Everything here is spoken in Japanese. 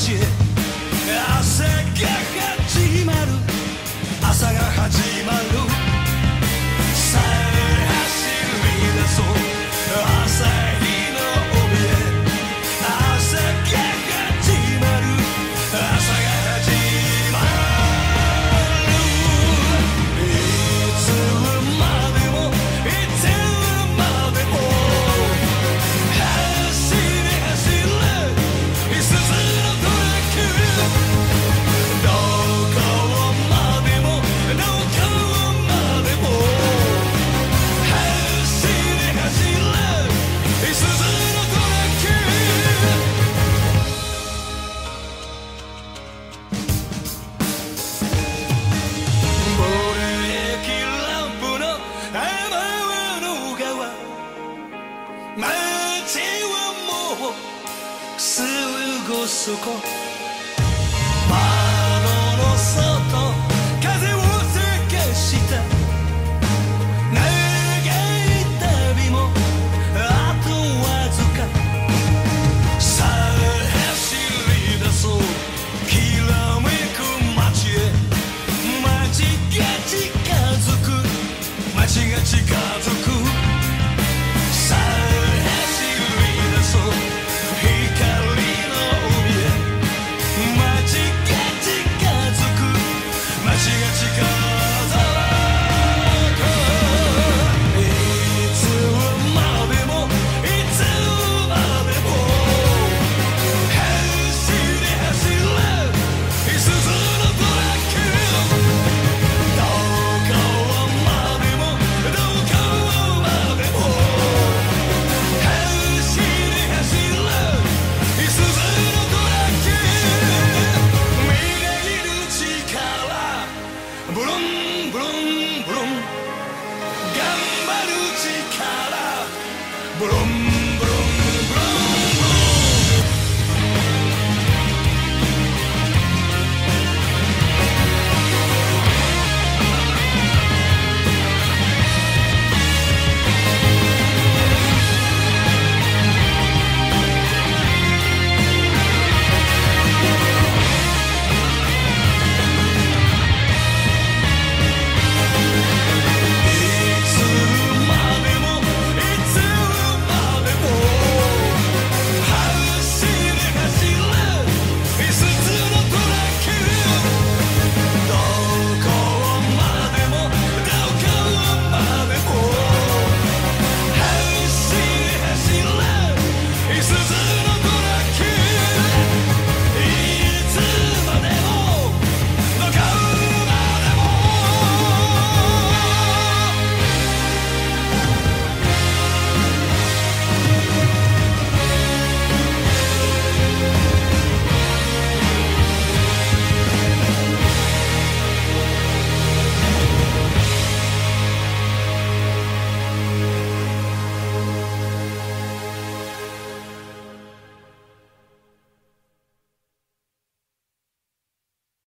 街へ朝が始まる朝が始まるさあ走り出そう朝日の帯へ朝が始まる朝が始まるいつまでもいつまでも走れ走れいすゞのトラックどこまでもどこまでも走れ走れいすゞのトラックボール駅ランプの天の川街はもうすぐそこ窓の外風を探した長い旅もあとわずかさあ走り出そうきらめく街へ街が近づく街が近づくさあ走り出そう光の海へ街が近づく街が近づくいつまでもいつまでも走れ走れいすゞのトラックどこまでもどこまでも走れ走れいすゞのトラックみなぎる力ブルンブルンブルン頑張る力ブルンブルンブルンブルンいつまでもいつまでも走れ走れいすゞのトラックどこまでもどこまでも走れ走れいすゞ